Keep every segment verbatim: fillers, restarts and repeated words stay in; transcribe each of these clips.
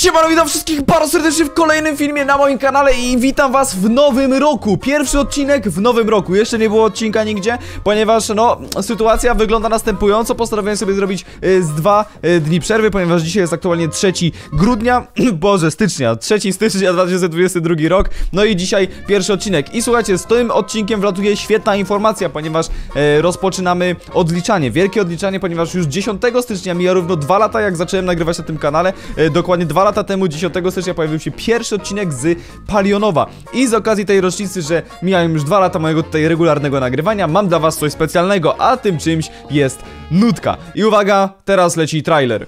Siemano, witam wszystkich bardzo serdecznie w kolejnym filmie na moim kanale i witam was w nowym roku. Pierwszy odcinek w nowym roku. Jeszcze nie było odcinka nigdzie, ponieważ no, sytuacja wygląda następująco. Postanowiłem sobie zrobić y, z dwa y, dni przerwy, ponieważ dzisiaj jest aktualnie trzeciego grudnia, boże, stycznia, trzeciego stycznia dwa tysiące dwudziesty drugi rok. No i dzisiaj pierwszy odcinek. I słuchajcie, z tym odcinkiem wlatuje świetna informacja, ponieważ y, rozpoczynamy odliczanie, wielkie odliczanie, ponieważ już dziesiątego stycznia mija równo dwa lata, jak zacząłem nagrywać na tym kanale. y, Dokładnie dwa lata temu, dziesiątego stycznia, pojawił się pierwszy odcinek z Palionowa. I z okazji tej rocznicy, że mijają już dwa lata mojego tutaj regularnego nagrywania, mam dla was coś specjalnego, a tym czymś jest nutka. I uwaga, teraz leci trailer.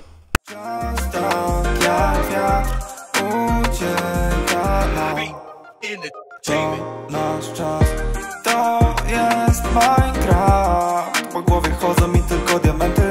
To nasz czas, to jest Minecraft. Po głowie chodzą mi tylko diamenty.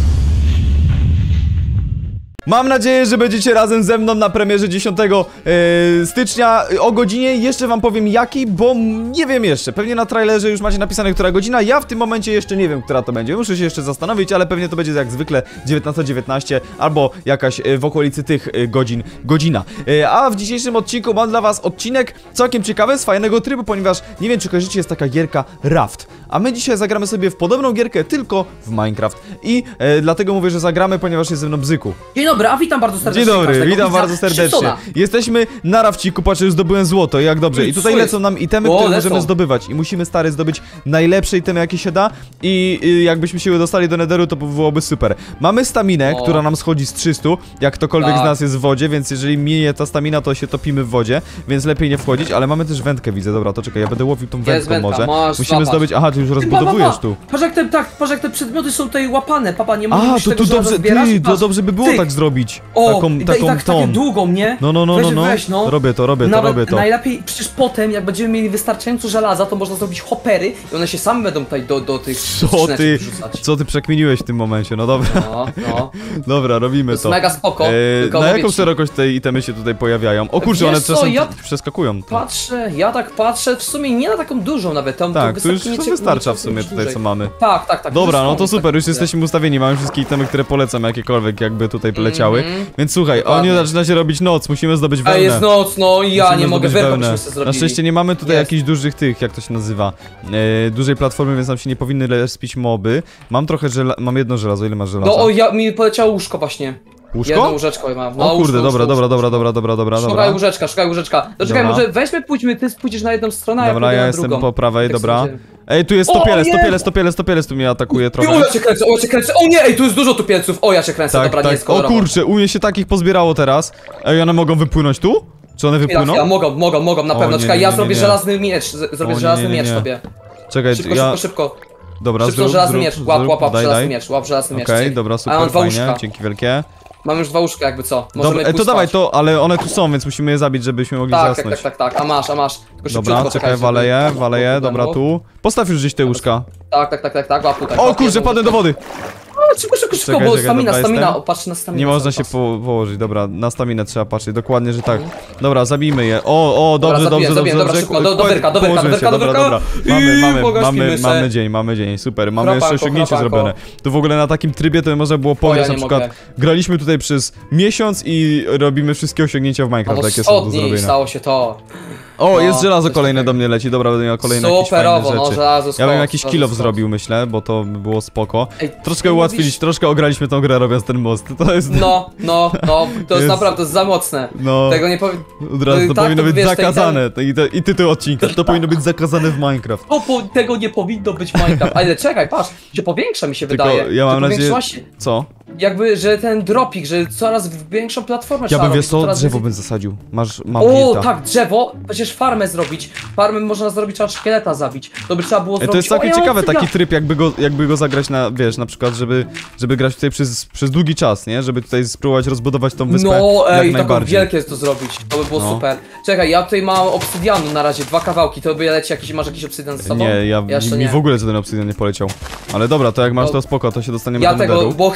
Mam nadzieję, że będziecie razem ze mną na premierze dziesiątego stycznia o godzinie. Jeszcze wam powiem jakiej, bo nie wiem jeszcze. Pewnie na trailerze już macie napisane, która godzina. Ja w tym momencie jeszcze nie wiem, która to będzie. Muszę się jeszcze zastanowić, ale pewnie to będzie jak zwykle dziewiętnasta dziewiętnaście albo jakaś w okolicy tych godzin godzina. A w dzisiejszym odcinku mam dla was odcinek całkiem ciekawy, z fajnego trybu, ponieważ nie wiem, czy kojarzycie, jest taka gierka Raft. A my dzisiaj zagramy sobie w podobną gierkę, tylko w Minecraft. I e, dlatego mówię, że zagramy, ponieważ jest ze mną Bzyku. Dzień dobry, a witam bardzo serdecznie. Dzień dobry, witam bardzo serdecznie. Jesteśmy na rafciku, patrzę, już zdobyłem złoto, jak dobrze. I tutaj lecą nam itemy, o, które lecą. możemy zdobywać. I musimy, stary, zdobyć najlepsze itemy, jakie się da. I, i jakbyśmy się dostali do netheru, to byłoby super. Mamy staminę, o. która nam schodzi z trzystu, jak ktokolwiek tak. z nas jest w wodzie, więc jeżeli minie ta stamina, to się topimy w wodzie, więc lepiej nie wchodzić, ale mamy też wędkę, widzę. Dobra, to czekaj, ja będę łowił tą wędką wędka, może. masz, Musimy zobacz. zdobyć, aha, ty już rozbudowujesz tu. Patrz jak te, tak, patrz jak te przedmioty są tutaj łapane, papa, nie mogę A, to tu dobrze, ty, to dobrze by było Ty. tak zrobić. O, taką, i, taką i tak, ton. taką długą, nie? No, no, no, weź, no, no. Weź, no. Robię to, robię to, Nawet robię to. najlepiej, przecież potem, jak będziemy mieli wystarczająco żelaza, to można zrobić hoppery i one się same będą tutaj do, do tych Co ty, wrzucać. co ty przekminiłeś w tym momencie, no dobra. No, no. Dobra, robimy To jest to. mega spoko. Eee, tylko na mówię jaką ci- szerokość te itemy się tutaj pojawiają? O kurczę, Wiesz one co, czasem ja- przeskakują. Patrzę, ja tak patrzę, w sumie nie na taką dużą nawet. Tam, Tak, tu już wystarczy to nie- wystarcza nie- w sumie tutaj, dłużej. co mamy. Tak, tak, tak. Dobra, już no to są, super, już tak, jesteśmy ustawieni, mamy wszystkie itemy, które polecam, jakiekolwiek jakby tutaj poleciały. Mhm. Więc słuchaj, Dokładnie. oni zaczyna się robić noc, musimy zdobyć A wełnę. jest noc, no i ja Musimy nie mogę, zdobyć wyrwać wełnę. byśmy sobie Na zrobili. szczęście nie mamy tutaj Jest. jakichś dużych tych, jak to się nazywa, e, dużej platformy, więc nam się nie powinny respić moby. Mam trochę żela mam jedno żelazo, ile masz żelaza? No o, ja, mi poleciało łóżko właśnie. Łóżko? Jedno łóżeczko mam. No, O kurde, łóżko, dobra, łóżko, dobra, dobra, łóżko. dobra, dobra, dobra, dobra. Szukaj łóżeczka, szukaj łóżeczka. To czekaj, Dobra. może weźmy, pójdźmy, ty pójdziesz na jedną stronę, a ja Dobra, pójdę ja na jestem drugą. po prawej, Tak dobra. sobie. Ej, tu jest O, topielec, jest! topielec, topielec, topielec tu mnie atakuje I, trochę. o, ja cię kręcę, o, ja cię kręcę. O nie, ej, tu jest dużo tupielców. O, ja cię kręcę, Tak, dobra, nie tak. jest O kolorowo. kurczę, u mnie się takich pozbierało teraz. Ej, one mogą wypłynąć tu? Czy one Ja, wypłyną? ja mogą, mogą, mogą, na O, pewno. nie, Czekaj, nie, ja nie, zrobię nie. żelazny miecz, z- zrobię O, nie, żelazny nie, nie, miecz nie. sobie. Czekaj, Szybko, ja... szybko, szybko. Dobra, Szybko zrób, żelazny zrób, miecz, łap, zrób, łap, łap daj, żelazny daj. miecz, łap żelazny miecz. Okej, cyk. dobra, A ja super, mam dwa fajnie, łóżka. dzięki wielkie. Mam już dwa łóżka, jakby co. Możemy Dobra, e, pójść to dawaj spać. to, ale one tu są, więc musimy je zabić, żebyśmy mogli Tak, tak, zasnąć. tak, tak, tak, a masz, a masz. Tylko Dobra, szybciutko, czekaj, żeby- walę je, tak, walę je, tak, dobra, tak, tu. Postaw już gdzieś te łóżka. Tak, tak, tak, tak, tak, łap tutaj. O łap kurczę, jedno padłem do łóżko. wody! O, szybko, szybko, szybko, Czekaj, bo czekaj, stamina, dobra, stamina, jestem. o, patrz na staminę. Nie można cały się czas. po położyć, dobra, na staminę trzeba patrzeć, dokładnie, że tak. Dobra, zabijmy je. O, o, dobrze, Dobra, dobrze, zabiję, dobrze, zabiję, dobrze. dobra, szybko, do- do wyrka, do wyrka, Położymy do wyrka, się, do dobra, wyrka. dobra. Mamy, I mamy, pogaśnimy mamy, se. mamy dzień, mamy dzień, super. Mamy Kropanko, jeszcze osiągnięcie kropanko. zrobione. Tu w ogóle na takim trybie to można było pograć, ja na nie przykład mogę. graliśmy tutaj przez miesiąc i robimy wszystkie osiągnięcia w Minecraft, Albo jakie są do sto dni zrobienia. stało się to. O, No, jest żelazo coś kolejne takiego. do mnie leci, dobra, będę miał kolejne jakieś fajne Superowo, no, rzeczy. żelazo Ja bym skok, jakiś żelazo kill-off skok. zrobił, myślę, bo to by było spoko. Ej, Troszkę ty ułatwiliśmy, mówisz- troszkę ograliśmy tą grę robiąc ten most. To jest... No, no, no, to jest Jest- naprawdę za mocne. No. Tego nie powiem. Od razu to tak, powinno to być wiesz, te zakazane. I, to, I tytuł odcinka. To powinno być zakazane w Minecraft. O, po, tego nie powinno być Minecraft. Ale czekaj, patrz, się powiększa mi się Tylko wydaje. ja mam Że nadzieję... powiększyła się- Co? Jakby, że ten dropik, że coraz większą platformę Ja trzeba bym, wiesz robić, co, coraz drzewo więcej- bym zasadził. Masz, mam O, wilta. tak, drzewo, przecież farmę zrobić. Farmę można zrobić, trzeba szkieleta zabić. To by trzeba było Ej, zrobić. to jest całkiem o, ja mam ciekawe, taki cygla. tryb, jakby go, jakby go zagrać na, wiesz, na przykład, żeby, żeby grać tutaj przez, przez długi czas, nie? Żeby tutaj spróbować rozbudować tą wyspę No, jak ej, taką najbardziej. wielkie jest to zrobić. To by było No. super. Czekaj, ja tutaj mam obsydianu na razie, dwa kawałki. To by leci jakiś, masz jakiś obsydian ze sobą? Nie, ja, jeszcze mi nie. w ogóle ten obsydian nie poleciał. Ale dobra, to jak masz No. to spoko, to się dostaniemy Ja do tego, netheru. bo chcemy do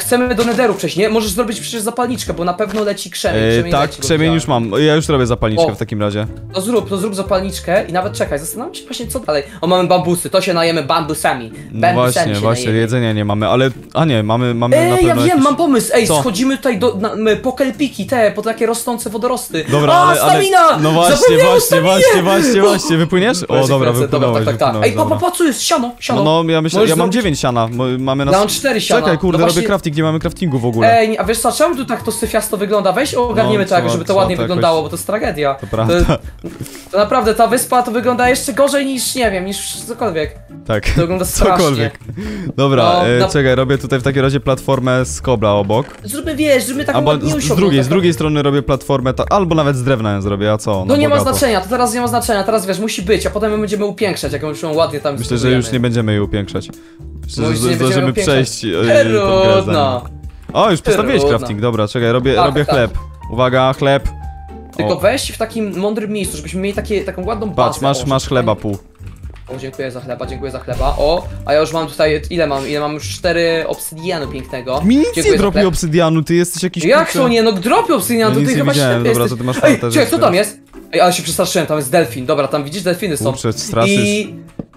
nederu przejść, nie? Możesz zrobić przecież zapalniczkę, bo na pewno leci krzemień. Yy, krzemień tak, leci, krzemień już mam. Ja już robię zapalniczkę O. w takim razie. To zrób, to zrób zapalniczkę i nawet czekaj, zastanawiam się właśnie co dalej. O, mamy bambusy, to się najemy bambusami. No Bambusami właśnie, się właśnie, najemy. jedzenia nie mamy, ale... A nie, mamy, mamy na Ej, pewno ja wiem, jakieś... mam pomysł, ej, Co? schodzimy tutaj do, na, my, po kelpiki, te, po takie rosnące wodorosty. Dobra, A, ale, ale... stamina! No właśnie, Zapomniałem o właśnie, staminie! właśnie, właśnie, właśnie, wypłyniesz? O, Weź dobra, ręce, wypłynąłeś, tak, tak, tak. wypłynąłeś, Ej, pa, pa, dobra. pa, co jest? Siano, siano. No, no, ja myślę, Możesz ja mam zrobić- dziewięć siana, bo mamy na... Ja mam cztery siana. Czekaj, kurde, No robię właśnie- crafting, nie mamy craftingu w ogóle. Ej, a wiesz co, czemu tu tak to syfiasto wygląda? Weź ogarniemy No, to jakoś, trzeba- żeby to trzeba ładnie to jakoś- wyglądało, bo to jest tragedia. To prawda. To, to naprawdę, ta wyspa to wygląda jeszcze gorzej niż, nie wiem, niż cokolwiek. Tak, To wygląda strasznie. cokolwiek. Dobra, No, e, na- czekaj, robię tutaj w takim razie platformę z kobla obok. Zróbmy, wiesz, zróbmy taką Albo ładniejszą. z, z drugiej, taką- z drugiej strony robię platformę, ta, albo nawet z drewna ją zrobię, a co? No nie ma bogato. znaczenia, to teraz nie ma znaczenia, teraz wiesz, musi być, a potem my będziemy upiększać, jak już ją ładnie tam Myślę, że już nie będziemy jej upiększać. Myślę, No że już nie z- będziemy zdążymy upiększać. przejść e, tą grę Trudno. zanim- O, już postawiłeś Trudno. crafting, dobra, czekaj, robię, Tak, robię tak. chleb. Uwaga, chleb. Tylko O. weź w takim mądrym miejscu, żebyśmy mieli takie, taką ładną bazę. Patrz, masz, O, masz żeby chleba tutaj- pół. O, dziękuję za chleba, dziękuję za chleba. O, a ja już mam tutaj, ile mam? Ile mam już cztery obsydianu pięknego. Mi nic Dziękuję nie za dropi chleb. obsydianu, ty jesteś jakiś... Jak kurczę- to nie? No dropi obsydian, Ja to nic ty nie chyba widziałem, ślepy dobra, jesteś. to ty masz Ej, farta, że czekaj, co jesteś- tam jest? Ej, ale się przestraszyłem, tam jest delfin. Dobra, tam widzisz, delfiny są. Kurczę, straszysz. I...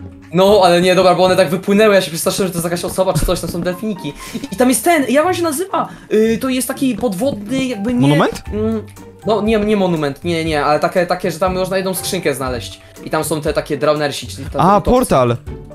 No, ale nie, dobra, bo one tak wypłynęły, ja się przestraszyłem, że to jest jakaś osoba czy coś, to są delfiniki. I tam jest ten, jak on się nazywa? Yy, to jest taki podwodny, jakby nie... Monument? Mm, no, nie, nie monument, nie, nie, ale takie, takie, że tam można jedną skrzynkę znaleźć. I tam są te takie drownersi, czyli... tam- A, to- portal!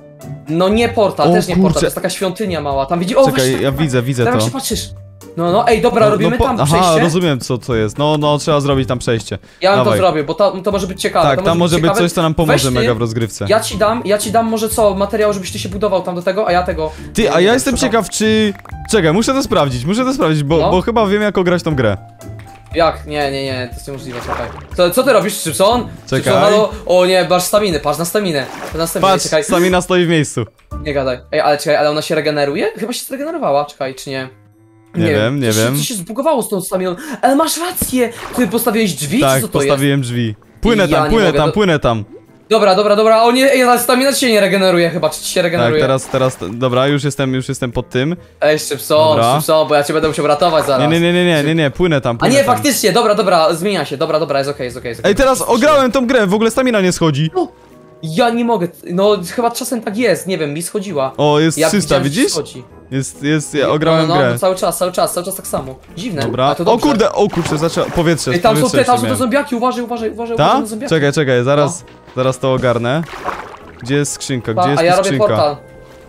No nie portal, O, też nie kurczę. portal, to jest taka świątynia mała, tam widzi... O, Czekaj, właśnie, ja widzę, widzę tam jak to. się patrzysz. No, no, ej, dobra, No, robimy no po- tam Aha, przejście. rozumiem co to jest. No, no, trzeba zrobić tam przejście. Ja bym to Dawaj. zrobił, bo to, to może być ciekawe. Tak, to tam może być ciekawe. coś, co nam Weź pomoże ty, mega w rozgrywce. Ja ci dam, ja ci dam może co, materiał, żebyś ty się budował tam do tego, a ja tego... Ty, a nie ja wiem, jestem szukam. ciekaw, czy... Czekaj, muszę to sprawdzić, muszę to sprawdzić, bo, No. bo chyba wiem jak ograć tą grę. Jak? Nie, nie, nie, to jest niemożliwe, czekaj. Co, co ty robisz, Szybson? Czekaj. Szybson, halo? O nie, masz staminę, patrz na staminę. Na staminę, Patrz, czekaj. stamina stoi w miejscu. Nie gadaj. Ej, ale czekaj, ale ona się regeneruje? Chyba się zregenerowała, czekaj, czy nie? Nie wiem, nie coś, wiem. Coś się zbugowało z tą staminą, ale masz rację! Ty postawiłeś drzwi, czy Tak, co to jest? postawiłem drzwi. Płynę Ja tam, nie płynę mogę, tam, to- płynę tam. Dobra, dobra, dobra, o nie, ej, ale stamina ci się nie regeneruje chyba, czy ci się Tak, regeneruje? teraz, teraz, dobra, już jestem, już jestem pod tym. Ej, Szybson, Dobra. Szybson, bo ja cię będę musiał ratować zaraz. Nie, nie, nie, nie, nie, nie, nie, płynę tam, A płynę nie, tam. faktycznie, dobra, dobra, zmienia się, dobra, dobra, jest okej, jest okej, jest okej. Ej, teraz ograłem tą grę, w ogóle stamina nie schodzi. No, ja nie mogę, no chyba czasem tak jest, nie wiem, mi schodziła. O, jest Ja trzysta, widziałem, że widzisz? schodzi. Jest, jest, ja ograłem no, no, grę. No, cały czas, cały czas, cały czas tak samo. Dziwne. Dobra. A to O dobrze. kurde, o kurczę, zaczęło powietrze. Ej, tam są powietrze te, tam jeszcze są te miałem. zombiaki, uważaj, uważaj, uważaj, uważaj Ta? na zombiaki. Czekaj, czekaj, zaraz, zaraz to ogarnę. Gdzie jest skrzynka? Gdzie Pa, jest a ja tu robię skrzynka? portal.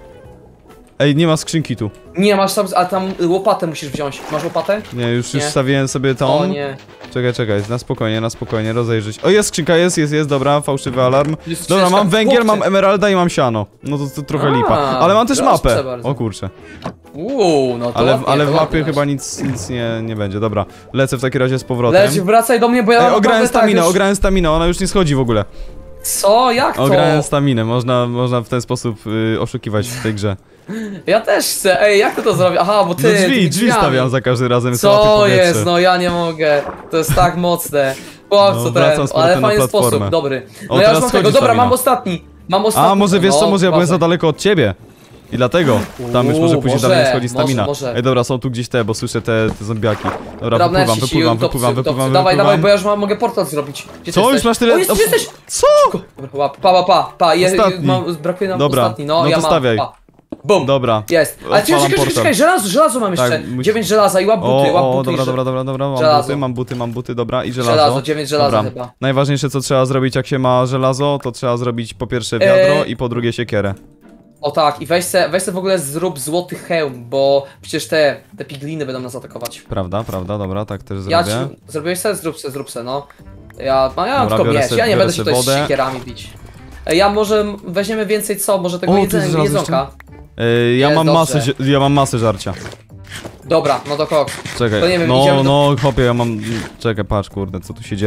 Ej, nie ma skrzynki tu. Nie, masz tam, a tam łopatę musisz wziąć. Masz łopatę? Nie, już, już Nie. stawiłem sobie tą. O nie. Czekaj, czekaj, na spokojnie, na spokojnie, rozejrzyj się. O, jest skrzynka, jest, jest, jest, dobra, fałszywy alarm. Jest Dobra, skrzynka. mam węgiel, Chłopcze. mam emeralda i mam siano. No to, to trochę A, lipa. Ale mam też proszę mapę. bardzo. O kurczę. Uuu, no to Ale, ładnie, ale to w mapie ładnie chyba masz. nic, nic nie, nie będzie. Dobra, lecę w takim razie z powrotem. Leć, wracaj do mnie, bo ja Ej, mam ograłem naprawdę staminę, tak, już... ograłem staminę, ona już nie schodzi w ogóle. Co? Jak to? Ograłem staminę, można, można w ten sposób y, oszukiwać w tej grze. Ja też chcę, ej, jak ty to zrobię? Aha, bo ty, No drzwi, tymi drzwi drzwiami. stawiam za każdym razem, co łapie Co powietrze. jest? No ja nie mogę. To jest tak mocne. Chłopco, No, ten, wracam z powrotem ale na fajny platformę. sposób, dobry. No O, ja już teraz mam tego, schodzi dobra, stamina. mam ostatni. Mam ostatni. A, może wiesz no, co, może ja byłem uważaj. za daleko od ciebie. I dlatego tam już Uuu, może później może, dalej nie schodzi może, stamina. może. Ej, dobra, są tu gdzieś te, bo słyszę te, te zombiaki. Dobra, Drobne wypływam, ci, wypływam, topsy, wypływam, topsy. wypływam, Dawaj, dawaj, wypływam. bo ja już mam, mogę portal zrobić. Gdzie ty Co, już jesteś? masz tyle... O, jest, o, jesteś! Co? Dobra, łap, pa, pa, pa, pa, je, Ostatni. mam, brakuje nam Dobra, ostatni, no, no ja to mam, stawiaj. pa. Bum, Dobra. jest. Ale czekaj, Odpalam czekaj, czekaj, portal. czekaj, żelazo, żelazo mam jeszcze. Tak, musi- dziewięć żelaza i łap buty, łap O, o, buty. dobra, i dobra, dobra, dobra, mam Żelazo. buty, mam buty, mam buty, dobra, i żelazo. Żelazo, dziewięć żelaza Dobra. chyba. Najważniejsze co trzeba zrobić jak się ma żelazo, to trzeba zrobić po pierwsze wiadro Eee. i po drugie siekierę. O tak, i weź se, weź se w ogóle zrób złoty hełm, bo przecież te, te pigliny będą nas atakować. Prawda, prawda, dobra, tak też Ja zrobię. ci, zrobiłeś se? Zrób se, zrób se, no. Ja, no, ja mam Dobra, tylko biorę miecz, se- ja nie biorę będę se się tutaj z wodę. siekierami bić. Ej, Ja może m- weźmiemy więcej co, może tego O, tu jest jedzenia, żelazo jedzonka. Yy, ja Jest mam dobrze. masę, zi- ja mam masę żarcia. Dobra, no to kok. Czekaj, To nie wiem, no, idziemy do- no, chłopie, ja mam... Czekaj, patrz, kurde, co tu się dzieje.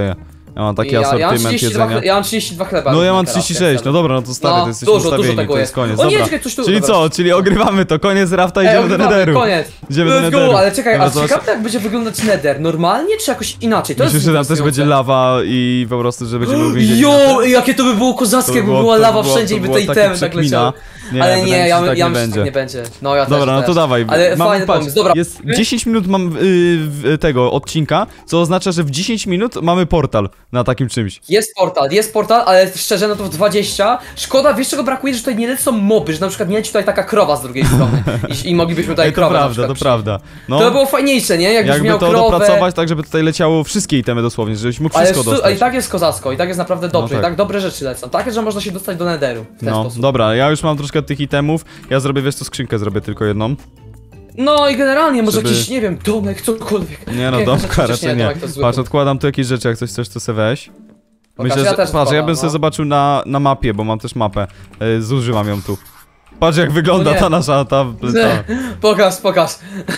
Ja mam taki ja, ja mam asortyment trzydzieści dwa, jedzenia. Ja mam trzydzieści dwa chleba. No ja mam teraz, trzydzieści sześć, jak no dobra, no to stary, No, to jesteśmy dużo, dużo ustawieni, tego to jest jest. koniec, O nie, dobra. czekaj, coś tu- Czyli dobra. co, czyli ogrywamy to, koniec rafta, Ej, idziemy do ogrywamy, nederu. koniec. Idziemy do Let's nederu. go, ale czekaj, Dobra, a zobacz. ciekawe jak będzie wyglądać nether? Normalnie czy jakoś inaczej? To Myślisz, jest że tam też będzie interesujące. lawa i po prostu, że będziemy uwięzieni? Jo, jakie to by było kozackie, To jakby było- była to lawa było- wszędzie to i by było te takie itemy tak przekmina. leciały. Nie, Ale wydaje nie, mi się, ja, że tak ja nie myślę, będzie. że nie będzie. No ja też, Dobra, no też. to dawaj. Ale Mam, fajny patrz, pomysł, dobra. jest dziesięć minut mam yy, w- tego odcinka, co oznacza, że w dziesięć minut mamy portal na takim czymś. Jest portal, jest portal, ale szczerze, no to w dwadzieścia. Szkoda, wiesz czego brakuje, że tutaj nie lecą moby, że na przykład nie leci tutaj taka krowa z drugiej strony. I, i moglibyśmy tutaj Ej, to krowę na prawda, przykład to przyjąć. prawda. No, To by było fajniejsze, nie? Jakbyś jakby miał to krowę. dopracować tak, żeby tutaj leciało wszystkie itemy dosłownie, żebyś mógł Ale wszystko stu- a dostać. i tak jest kozacko, i tak jest naprawdę dobrze, tak. i tak dobre rzeczy lecą. Takie, że można się dostać do netheru w ten No, sposób. dobra, ja już mam troszkę tych itemów, ja zrobię, wiesz co, skrzynkę zrobię tylko jedną. No i generalnie może Żeby- jakiś, nie wiem, domek, cokolwiek. Nie no, Jakie domka rzeczy, raczej nie. domek to zły Patrz, pomysł. odkładam tu jakieś rzeczy, jak coś chcesz, to se weź. Pokaż, Myślę, ja że, też patrz, ja odkładam, bym sobie no. zobaczył na, na mapie, bo mam też mapę. Yy, zużywam ją tu. Patrz jak wygląda No nie. ta nasza, ta, ta. Pokaż, pokaż.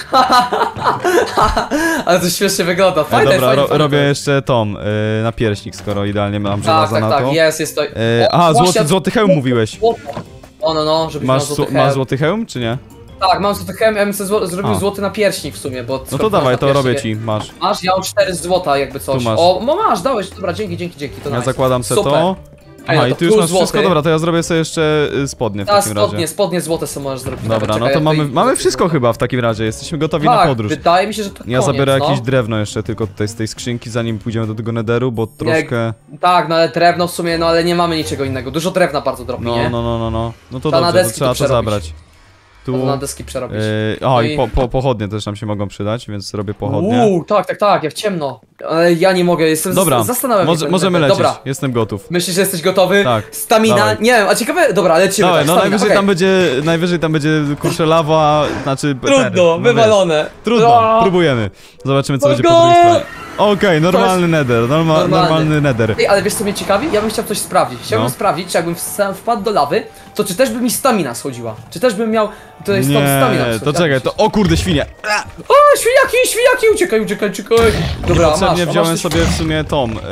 Ale to śmiesznie wygląda. E, Fajne, dobra, fajne, ro, fajne robię to jest. jeszcze tom, yy, napierśnik, skoro idealnie mam Tak, żelaza tak, na tak, to. jest, jest to. Yy, O, aha, właśnie, złoty, złoty hełm mówiłeś. złoto. No, no, no, żebyś Masz, miał złoty zło- masz hełm. złoty hełm, czy nie? Tak, mam złoty hełm, ja bym sobie zło zrobił A. złoty napierśnik w sumie, bo... No to dawaj, to robię ci, masz. Masz, ja mam cztery złota jakby coś. Tu masz. O, no masz, dałeś, dobra, dzięki, dzięki, dzięki, to Ja nice. zakładam se Super. to. Ej, Aha, no i to ty już plus masz wszystko, złoty. dobra, to ja zrobię sobie jeszcze y, spodnie w A, takim spodnie, razie. spodnie złote sobie możesz zrobić. Dobra, Nawet, no czekaj, to ja mamy, tutaj- mamy wszystko chyba w takim razie, jesteśmy gotowi na Tak, podróż. wydaje mi się, że to Ja koniec, zabiorę no. jakieś drewno jeszcze tylko tutaj z tej skrzynki, zanim pójdziemy do tego nederu, bo troszkę... Tak, no ale drewno w sumie, no ale nie mamy niczego innego. Dużo drewna bardzo dropi, No, nie? no, no, no, no. No to Trzeba na dobrze, to deski trzeba tu to przerobić. zabrać. Tu... To na deski przerobić. Yy, No o, i- i po, po, pochodnie też nam się mogą przydać, więc robię pochodnie. Uuu, tak, tak, tak, ja w ciemno. Ale ja nie mogę, jestem Dobra, z- zastanawiam może, się. możemy lecieć, Dobra, jestem gotów. myślisz, że jesteś gotowy? Tak, Stamina, dawaj. nie wiem, a ciekawe, dobra, lecimy Dawaj, tak, no stamina, najwyżej okej. tam będzie, najwyżej tam będzie kurczę lawa, znaczy... ten, Trudno, no wiesz. wywalone. Trudno, O! próbujemy. Zobaczymy co będzie po Go! drugiej stronie. Okej, normalny nether, norma, Normalny. normalny nether. Ej, ale wiesz co mnie ciekawi? Ja bym chciał coś sprawdzić. Chciałbym No. sprawdzić, czy jakbym w- wpadł do lawy, to czy też by mi stamina schodziła? Czy też bym miał tutaj stąd stamina Nie, schodzić? to Jak czekaj, myślisz? to o kurde świnie. O, świniaki, świniaki, uciekaj, uciekaj, uciekaj. Dobra, masz, Niepotrzebnie a masz wziąłem coś- sobie w sumie tą. Y,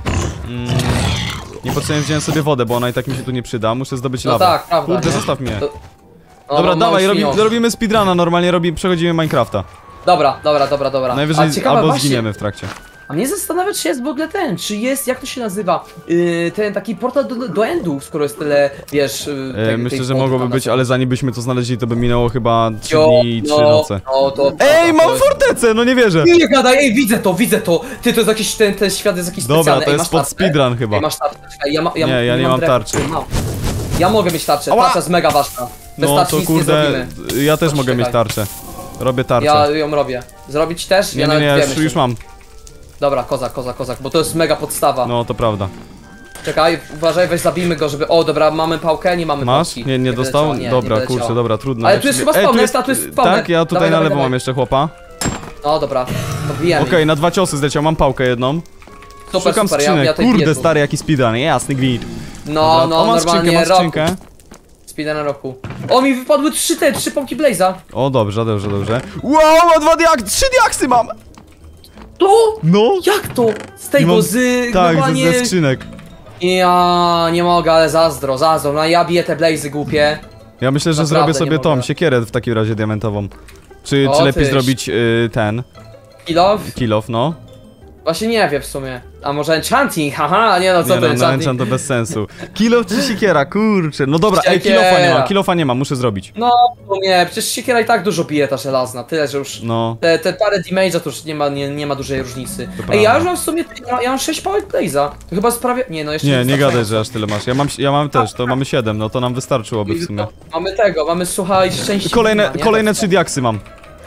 mm, niepotrzebnie wziąłem sobie wodę, bo ona i tak mi się tu nie przyda. Muszę zdobyć No lawę. tak, prawda, Kurde, nie? zostaw mnie. To- No, Dobra, no, dawaj, mały robi, świniok. robimy speedruna, normalnie robi, przechodzimy Minecrafta. Dobra, dobra, dobra, dobra. Najwyżej A ciekawe, albo właśnie, zginiemy w trakcie. A mnie zastanawia, czy jest w ogóle ten, czy jest, jak to się nazywa, yy, ten taki portal do, do endów, skoro jest tyle, wiesz... Yy, E, tej- myślę, tej że wody mogłoby tam być, na ale zanim byśmy to znaleźli, to by minęło chyba trzy Jo, dni i trzy no, noce. No, to, Ej, to, mam to jest- fortecę, no nie wierzę. Nie gadaj, ej, widzę to, widzę to! Ty, to jest jakiś, ten, ten świat jest jakiś Dobra, specjalny. to Ej, jest masz pod tarczę? speedrun chyba. Ej, masz tarczę, czekaj, ja, ma, ja, Nie, ja nie mam drewna. tarczy. Mam. Ja mogę mieć tarczę, Ała! tarcza jest mega ważna. Bez No tarczy to nic nie kurde, zrobimy. ja też Chodź, mogę mieć czekaj. tarczę. Robię tarczę. Ja ją robię. Zrobić też? Nie, ja nie, nawet nie, wiem już, jeszcze. już mam. Dobra, kozak, kozak, kozak, bo to jest mega podstawa. No to prawda. Czekaj, uważaj, weź zabijmy go, żeby... O, dobra, mamy pałkę, nie mamy Masz? pałki. Nie, nie dostał? doleciało, nie, Dobra, nie doleciało. kurczę, dobra, trudno. Ale ja tu jest przy- chyba Ej, spawner, ta, tu jest spawner. Tak, ja tutaj Dawaj, na dawaj, lewo dawaj. mam jeszcze chłopa. No dobra, to bijemy. Okej, na dwa ciosy zleciał, mam pałkę jedną. Super, Szukam super, ja, skrzynek, ja tutaj kurde biję tu. stary, jaki speedrun, jasny gwint. No, Dobra, no, o, mam skrzynkę, normalnie mam roku. skrzynkę. Speeda na roku. O, mi wypadły trzy te, trzy pompki Blaze'a. O, dobrze, dobrze, dobrze. Wow, mam dwa diak, trzy diaksy mam! To? No! Jak to? Z I tego, mam- z... Tak, normalnie... ze, ze skrzynek. Ja nie mogę, ale zazdro, zazdro. No ja biję te Blaze'y głupie. Ja myślę, że Naprawdę zrobię nie sobie tą mogę. siekierę w takim razie diamentową. Czy, O, czy lepiej tyś. zrobić y, ten, Kilo? kill off, no? Właśnie nie wiem w sumie. A może enchanting? Haha, nie no, co Nie to no, no enchanting? enchant to bez sensu. Kill off czy siekiera, kurczę. No dobra, ej, kill offa nie Siekiera. mam, kill offa nie mam, muszę zrobić. No, no nie, przecież siekiera i tak dużo bije ta żelazna, tyle, że już... No. Te, te parę damage'a to już nie ma, nie, nie ma dużej różnicy. To Ej, ja prawda. już mam w sumie, ja, ja mam sześć pałek Blaze'a. To chyba sprawie... Nie no, jeszcze Nie, nie wystarczająco. gadaj, że aż tyle masz. Ja mam, ja mam też, to mamy siedem, no to nam wystarczyłoby w sumie. Mamy tego, mamy słuchaj szczęście. Kolejne, nie? kolejne Tak, trzy diaksy mam.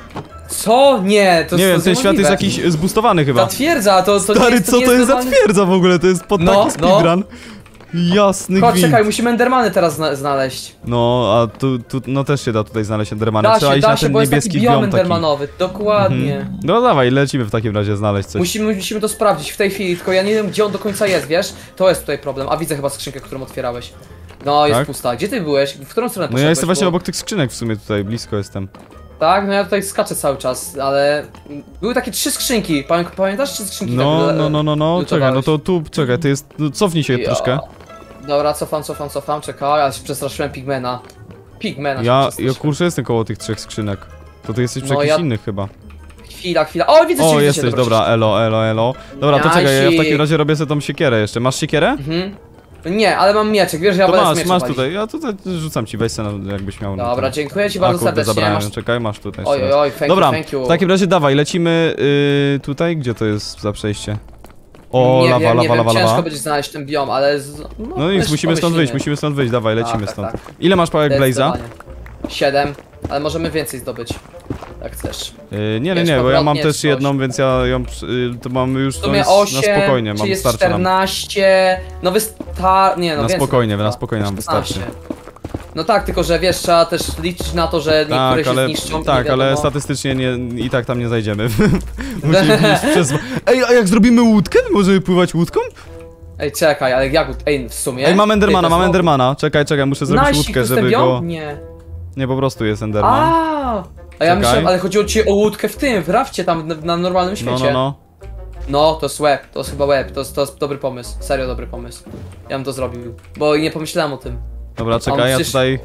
Co? Nie, to Nie wiem, to ten jest świat jest niemożliwe. jakiś zbustowany chyba. Ta twierdza, to, to nie Stary, jest, co nie to jest za normalny- twierdza w ogóle? To jest pod No, taki no. speedrun. Jasny Chodź, gwint. czekaj, musimy Endermany teraz zna znaleźć. No, a tu, tu, no też się da tutaj znaleźć Endermany. Da Trzeba się, iść da na się, ten bo jest taki niebieski biom biom taki. Endermanowy, dokładnie. Mhm. No dawaj, lecimy w takim razie znaleźć coś. Musimy, musimy to sprawdzić w tej chwili, tylko ja nie wiem gdzie on do końca jest, wiesz? To jest tutaj problem, a widzę chyba skrzynkę, którą otwierałeś. No, jest Tak? pusta. Gdzie ty byłeś? W którą stronę No poszedłeś? ja jestem właśnie Bo- obok tych skrzynek w sumie tutaj, blisko jestem. Tak, no ja tutaj skaczę cały czas, ale były takie trzy skrzynki. Pamię pamiętasz trzy skrzynki? No, tak, no, no, no, no, czekaj, no lutowałeś? to tu, czekaj, to jest, no, cofnij się Jo. troszkę. Dobra, cofam, cofam, cofam, czekaj, ja się przestraszyłem Pigmana. Pigmana się Ja, przestraszyłem. ja kurczę jestem koło tych trzech skrzynek. To ty jesteś przy No, jakichś ja- innych chyba. Chwila, chwila. O, widzę cię, O, widzę jesteś, cię, dobra, elo, elo, elo. Dobra, to czekaj, ja w Jasi. takim razie robię sobie tą siekierę jeszcze. Masz siekierę? Mhm. Nie, ale mam mieczek, wiesz, ja To będę z masz, miecza masz walić. tutaj, ja tutaj rzucam ci, weź se, no, jakbyś miał. no Dobra, to- dziękuję ci A bardzo kurde, serdecznie. zabrałem, Masz... czekaj, masz tutaj. Oj, jeszcze oj, raz. oj, thank Dobra, you, thank you. w takim razie dawaj, lecimy y, tutaj, gdzie to jest za przejście? O, nie lawa, wiem, lawa, nie wiem, lawa, ciężko lawa. będzie znaleźć ten biom, ale... Z... No, No nic, też musimy stąd pomyślimy. wyjść, musimy stąd wyjść, dawaj, lecimy Tak, stąd. tak, Ile masz pałek Blaze'a? Zdecydowanie. Siedem, ale możemy więcej zdobyć. Jak chcesz. Yy, nie, nie, Wiesz, nie, bo ja mam powrotnie też jedną, więc ja ją, przy- y, to mam już W no, sumie jest osiem, na spokojnie, czy mam jest starczy nam. czternaście, no wystar... nie no Na więcej spokojnie, chyba. na spokojnie nam wystarczy. szesnaście. No tak, tylko że wiesz, trzeba też liczyć na to, że niektóre Tak, się ale, zniszczą i tak, nie ale wiadomo. statystycznie nie, i tak tam nie zajdziemy. Musimy iść przez... Ej, a jak zrobimy łódkę? Możemy pływać łódką? Ej, czekaj, ale jak... Ej, w sumie... Ej, mam Endermana, Ej, to mam jest Endermana. Czekaj, czekaj, muszę zrobić Nice, łódkę, to żeby jest ten go... biom? Nie. Nie, po prostu jest Enderman. A, a ja Czekaj. myślałem, ale chodziło ci o łódkę w tym, w rafcie tam na, na normalnym No, świecie. no, no. No, to jest łeb, to jest chyba łeb, to jest, to jest dobry pomysł, serio dobry pomysł. Ja bym to zrobił, bo nie pomyślałem o tym. Dobra, czekaj, ja przecież- tutaj...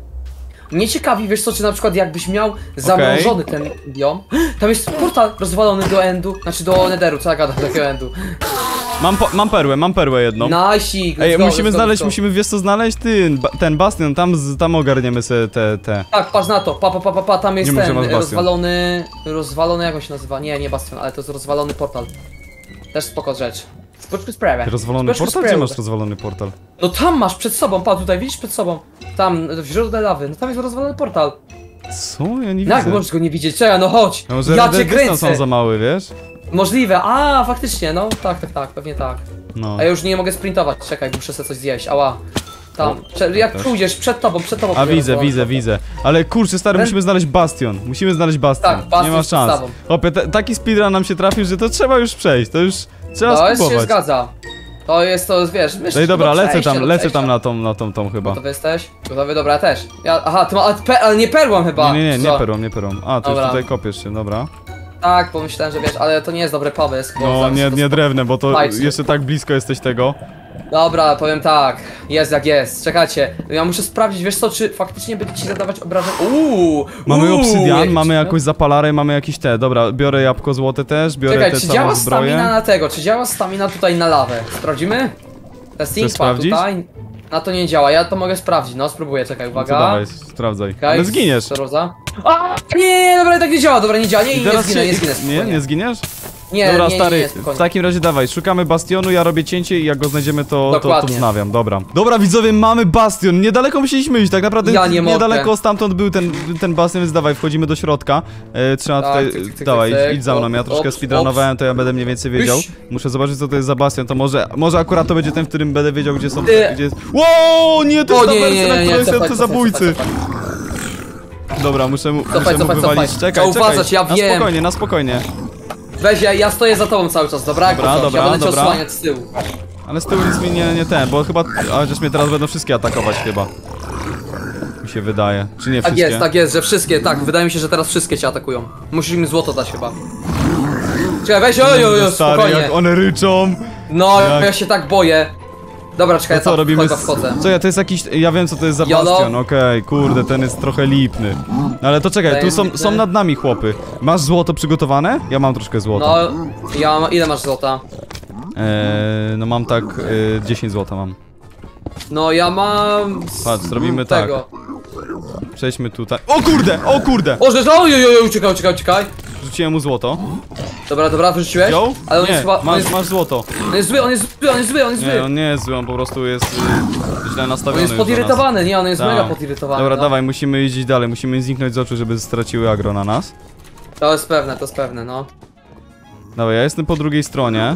Mnie ciekawi, wiesz co, czy na przykład jakbyś miał zamrożony ten biom. Tam jest portal rozwalony do endu, znaczy do netheru, co ja gadam, do takiego endu. Mam, po, mam perłę, mam perłę jedną. Najsik, Ej, let's go, musimy let's go, znaleźć, let's go. musimy, wiesz co, znaleźć ten, ba- ten bastion, tam, z- tam ogarniemy sobie te, te... Tak, patrz na to, pa, pa, pa, pa, pa tam jest Nie mów, że ten, masz e, bastion. rozwalony, rozwalony, jak on się nazywa? Nie, nie bastion, ale to jest rozwalony portal. Też spoko rzecz. Spoczku sprawę. Rozwalony Spoczku portal? Gdzie sprawę. masz rozwalony portal? No tam masz, przed sobą, pa, tutaj, widzisz przed sobą. Tam, w źródle lawy, no tam jest rozwalony portal. Co? Ja nie No jak widzę. możesz go nie widzieć? Czekaj, no chodź, No, może ja render cię dystans kręcę. są za mały, wiesz? Możliwe, a faktycznie, no tak, tak, tak, pewnie tak. No. A ja już nie mogę sprintować, czekaj, muszę sobie coś zjeść, ała. Tam, prze, jak też. pójdziesz, przed tobą, przed tobą. A pójdzie widzę, rozwalony widzę, portal. widzę. Ale kurczę, stary, Ten- musimy znaleźć bastion. Musimy znaleźć bastion. Tak, bastion nie ma jest szans. podstawą. Chłopie, ta- taki speedrun nam się trafił, że to trzeba już przejść. To już trzeba No, jest się spróbować. zgadza. To jest to, wiesz, myślę, No i dobra, do lecę przejścia, tam, do lecę przejścia. tam na tą, na tą, tą chyba. Gotowy jesteś? Gotowy, dobra, ja też. Ja, aha, ty ma, ale, pe, ale nie perłą chyba. Nie, nie, nie, Co? nie perą, nie perą. A, to już Dobra. tutaj kopiesz się, dobra. Tak, pomyślałem, że wiesz, ale to nie jest dobry pomysł. bo No zaraz nie, to nie spo- drewne, bo to Fajcie. jeszcze tak blisko jesteś tego. Dobra, powiem tak. Jest jak jest. Czekajcie. Ja muszę sprawdzić, wiesz co, czy faktycznie będzie ci zadawać obrażeń. Uuu! Mamy uuu, obsydian, jakieś- mamy jakąś zapalarę, mamy jakieś te. Dobra, biorę jabłko złote też, biorę Czekaj, te czy całą działa zbroję. stamina na tego? Czy działa stamina tutaj na lawę? Sprawdzimy? Testing sprawdzić? tutaj. Na to nie działa, ja to mogę sprawdzić. No, spróbuję, czekaj, No uwaga. to dawaj, sprawdzaj. Czekaj, Ale zginiesz. Roza. A, nie, nie, nie, dobra, tak nie działa, dobra, nie działa, nie, I nie, nie teraz zginę, się... nie zginę, Nie, spokojnie. nie zginiesz? Nie, Dobra, nie, stary, nie, nie, w spokojnie. takim razie dawaj, szukamy bastionu, ja robię cięcie i jak go znajdziemy to, to, to Dokładnie. wznawiam, dobra. Dobra widzowie, mamy bastion, niedaleko musieliśmy iść, tak naprawdę Ja nie mogę. niedaleko stamtąd był ten, ten bastion, więc dawaj, wchodzimy do środka. E, trzeba Tak, tutaj, tyk, tyk, tyk, dawaj, tyk, idź za mną, ja op, troszkę op, speedrunowałem, to ja będę mniej więcej wiedział. Iść. Muszę zobaczyć co to jest za bastion, to może, może akurat to będzie ten, w którym będę wiedział gdzie są, Ty. gdzie jest... Wow, nie, to O, jest ta nie, wersja, nie, na nie, której nie, są cofaj, te cofaj, zabójcy. cofaj, Dobra, muszę mu, Cofaj, muszę mu cofaj, wywalić, cofaj. czekaj, Trzeba uważać, czekaj, ja na wiem. spokojnie, na spokojnie. Weź, ja, ja stoję za tobą cały czas, dobra? Dobra, Jako coś, dobra, ja będę cię dobra. osłaniać z tyłu. Ale z tyłu nic mi nie, nie ten, bo chyba... A chociaż mnie teraz będą wszystkie atakować chyba. Mi się wydaje. Czy nie Tak wszystkie? jest, tak jest, że wszystkie, tak, wydaje mi się, że teraz wszystkie cię atakują. Musisz im złoto dać chyba. Czekaj, weź, oj, oj, oj, Stary, spokojnie. jak one ryczą. No, jak- ja się tak boję. Dobra, czekaj, To co ja tam robimy? chyba Z... wchodzę. Co ja, to jest jakiś... Ja wiem co to jest za Jolo. bastion, okej, kurde, ten jest trochę lipny. Ale to czekaj, tu są, Tajemnicy. są nad nami chłopy. Masz złoto przygotowane? Ja mam troszkę złota. No, ja mam, ile masz złota? Eee, no mam tak, e, dziesięć złota mam. No, ja mam... z Patrz, zrobimy tak. tego. Przejdźmy tutaj. O kurde, o kurde! O, że oj, oj, oj, uciekaj, uciekaj, uciekaj. Rzuciłem mu złoto. Dobra, dobra, wyrzuciłeś? Wziął? Ale on Nie, jest chyba... On masz, jest, masz złoto. on jest zły, on jest zły, on jest zły, on jest Nie, zły. on nie jest zły, on po prostu jest y, źle nastawiony. On jest już do nas. podirytowany, nie, on jest Tak. mega podirytowany. Dobra, no. dawaj, musimy iść dalej, musimy zniknąć z oczu, żeby straciły agro na nas. To jest pewne, to jest pewne, no. Dawaj, ja jestem po drugiej stronie.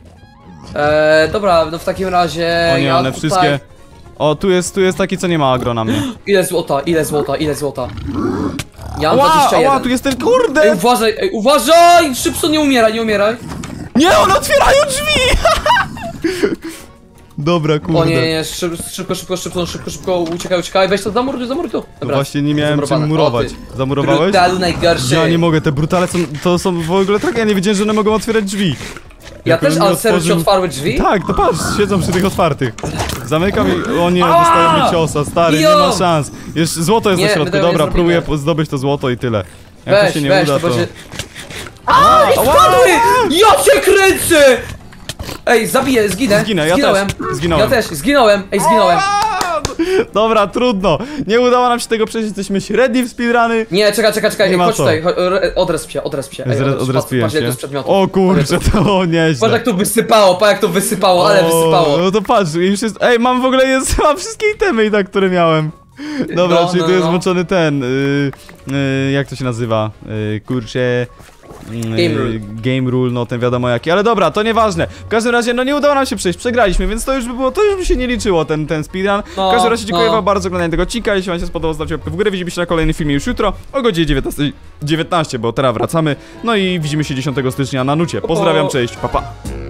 Eee, dobra, no w takim razie... O nie, ja one tutaj... wszystkie... O, tu jest, tu jest taki, co nie ma agro na mnie. Ile złota, ile złota, ile złota? Ja mam Ła, dwadzieścia jeden. ła, tu jest ten, Ej, kurde! uważaj, ej, uważaj! Szybko, nie umieraj, nie umieraj. Nie, one otwierają drzwi! Dobra, kurde. O nie, nie, szybko, szybko, szybko, szybko, szybko, szybko, uciekaj, uciekaj, weź to zamuruj, zamuruj to. No Dobra, właśnie nie miałem czym zamurowane. murować. O, ty. Zamurowałeś? Brutalu najgorszy. Ja nie mogę, te brutale są, to są w ogóle tak, ja nie wiedziałem, że one mogą otwierać drzwi. Ja Jak też, on mi ale serio ci otworzył- otwarły drzwi? Tak, to patrz, siedzą przy tych otwartych. Zamykam i... O nie, Ała! dostaję mi ciosa, stary, nie Jo! ma szans. Jeszcze złoto jest Nie, na my środku, tego nie dobra, zrobimy. próbuję po- zdobyć to złoto i tyle. Jak Weź, to się nie weź, uda, to to... będzie... A, i spadły! Ja cię kręcę! Ej, zabiję, zginę. Zginę, ja zginąłem. też, zginąłem. Ja też, zginąłem. Ej, zginąłem. A, dobra, trudno. Nie udało nam się tego przejść, jesteśmy średni w speedruny. Nie, czekaj, czekaj, czekaj, Nie ej, ma chodź co. tutaj, cho- re- odresp się, odresp się. Ej, Zre- odresp, Odrespiłem patrz, ile się. to jest przedmiotów. O kurczę, to Patrz nieźle. jak to wysypało, patrz jak to wysypało, ale O, wysypało. No to patrz, już jest... Ej, mam w ogóle jest, mam wszystkie itemy i tak, które miałem. Dobra, No, czyli no, tu jest no. włączony ten, y, y, jak to się nazywa, y, kurczę... y, Game rule. Game rule, no ten wiadomo jaki, ale dobra, to nieważne. W każdym razie, no nie udało nam się przejść, przegraliśmy, więc to już by było, to już by się nie liczyło, ten, ten speedrun. No, W każdym razie dziękuję no. wam bardzo za oglądanie tego odcinka, jeśli wam się spodobał, zostawcie łapkę w górę, widzimy się na kolejnym filmie już jutro, o godzinie dziewiętnastej dziewiętnaście, bo teraz wracamy, no i widzimy się dziesiątego stycznia na nucie. Pozdrawiam, cześć, pa pa.